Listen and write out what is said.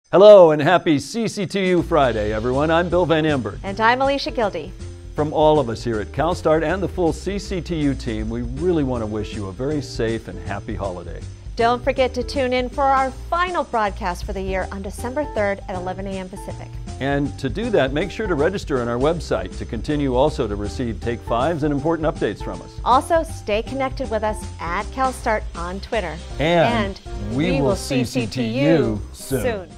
Hello and happy CCTU Friday, everyone. I'm Bill Van Embert. And I'm Alicia Gildy. From all of us here at CalStart and the full CCTU team, we really want to wish you a very safe and happy holiday. Don't forget to tune in for our final broadcast for the year on December 3rd at 11 a.m. Pacific. And to do that, make sure to register on our website to continue also to receive Take 5s and important updates from us. Also, stay connected with us at CalStart on Twitter. And we will CCTU soon.